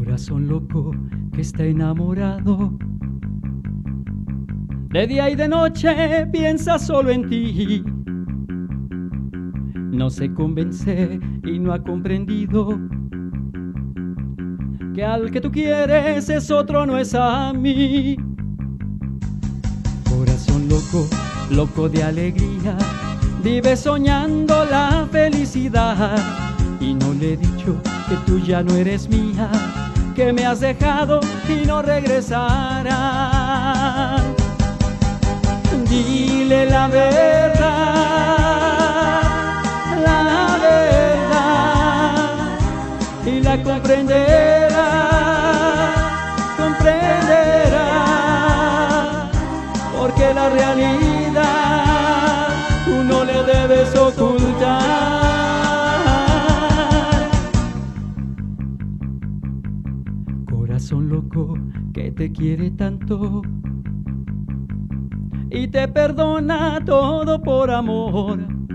Corazón loco que está enamorado, de día y de noche piensa solo en ti. No se convence y no ha comprendido que al que tú quieres es otro, no es a mí. Corazón loco, loco de alegría, vive soñando la felicidad. Y no le he dicho que tú ya no eres mía, que me has dejado y no regresarás. Dile la verdad, y la comprenderá, porque la realidad tú no le debes ocultar. Corazón loco que te quiere tanto y te perdona todo por amor.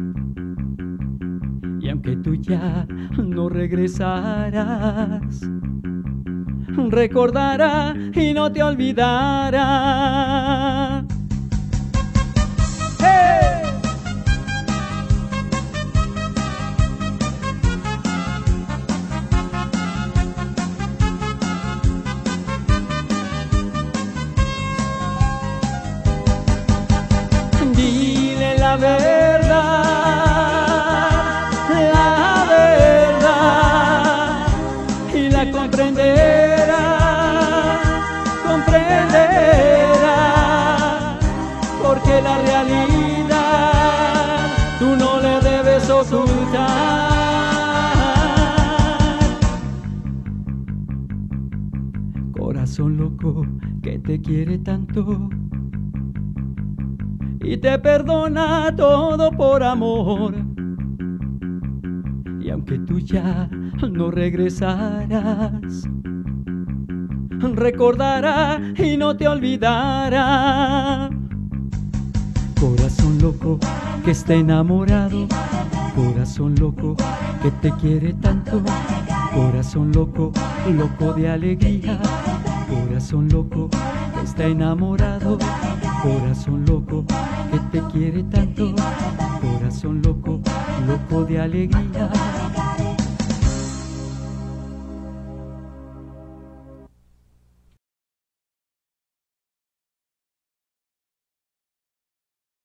Y aunque tú ya no regresarás, recordará y no te olvidará. ¡Hey! Dile la verdad, y la comprenderá, porque la realidad tú no le debes ocultar. Corazón loco que te quiere tanto y te perdona todo por amor. Y aunque tú ya no regresarás, recordará y no te olvidará. Corazón loco que está enamorado, corazón loco que te quiere tanto, corazón loco, loco de alegría, corazón loco que está enamorado, corazón loco que te quiere tanto, corazón loco, loco de alegría.